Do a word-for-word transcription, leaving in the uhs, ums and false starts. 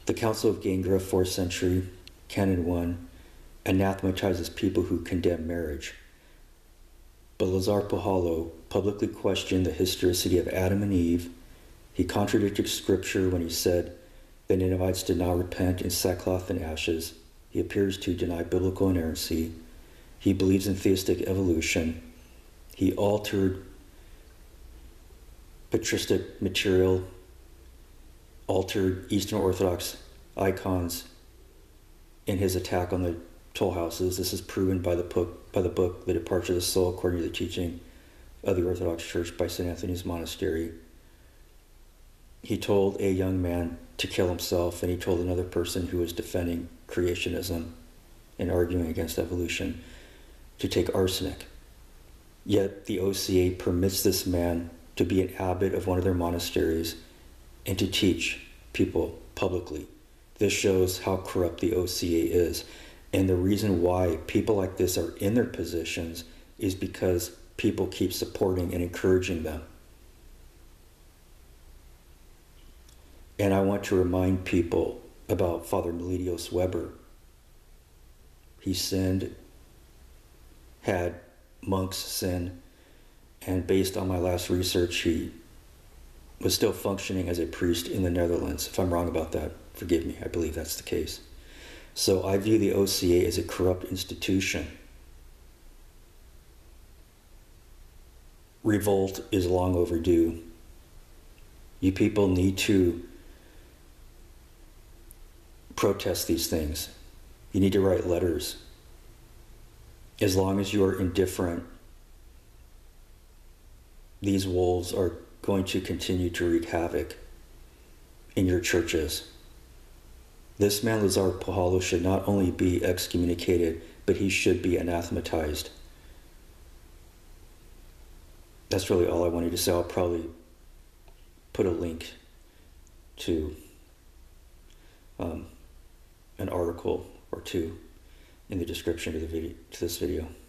The Council of Gangra, fourth century, Canon one, anathematizes people who condemn marriage. But Lazar Puhallo publicly questioned the historicity of Adam and Eve. He contradicted scripture when he said the Ninevites did not repent in sackcloth and ashes. He appears to deny biblical inerrancy. He believes in theistic evolution. He altered patristic material, altered Eastern Orthodox icons in his attack on the toll houses. This is proven by the book, by the book The Departure of the Soul, according to the teaching of the Orthodox Church by Saint Anthony's Monastery. He told a young man to kill himself, and he told another person who was defending creationism and arguing against evolution to take arsenic. Yet the O C A permits this man to be an abbot of one of their monasteries and to teach people publicly. This shows how corrupt the O C A is. And the reason why people like this are in their positions is because people keep supporting and encouraging them. And I want to remind people about Father Meletios Weber. He sinned, had monks sin, and based on my last research, he was still functioning as a priest in the Netherlands. If I'm wrong about that, forgive me, I believe that's the case. So I view the O C A as a corrupt institution. Revolt is long overdue. You people need to protest these things. You need to write letters. As long as you are indifferent, these wolves are going to continue to wreak havoc in your churches. This man, Lazar Puhallo, should not only be excommunicated, but he should be anathematized. That's really all I wanted to say. I'll probably put a link to um, an article or two in the description to the video, to this video.